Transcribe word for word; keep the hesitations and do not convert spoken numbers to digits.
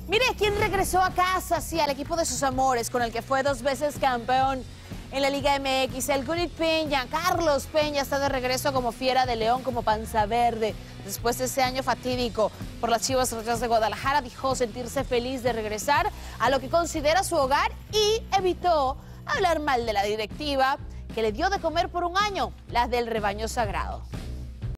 Mire, ¿quién regresó a casa? Sí, al equipo de sus amores, con el que fue dos veces campeón en la Liga M X. El Gunit Peña, Carlos Peña, está de regreso como Fiera de León, como Panza Verde. Después de ese año fatídico por las Chivas Rayadas de Guadalajara, dijo sentirse feliz de regresar a lo que considera su hogar y evitó hablar mal de la directiva que le dio de comer por un año, la del rebaño sagrado.